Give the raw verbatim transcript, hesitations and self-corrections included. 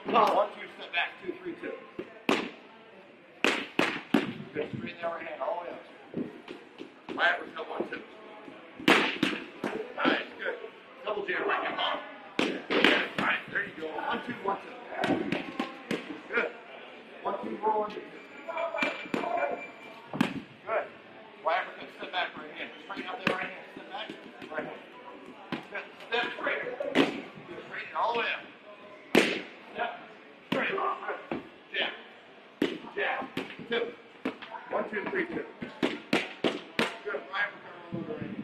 One, two, step back, two, three, two. Good, straighten the overhand all the way up. Right upper toe, one, two. Nice, good. Double jam right hand bottom. Good, nice, there you go. One, two, one, two. Good. One, two, roll, one, two. Good. Right upper, step back, right hand. Straighten out there, right hand. Step back, right hand. Good. Step straight. Good, straighten it all the way up. Step. Straight. Good. Jab. Jab. Two. One, two, three, two. Good. Right upper, roll over.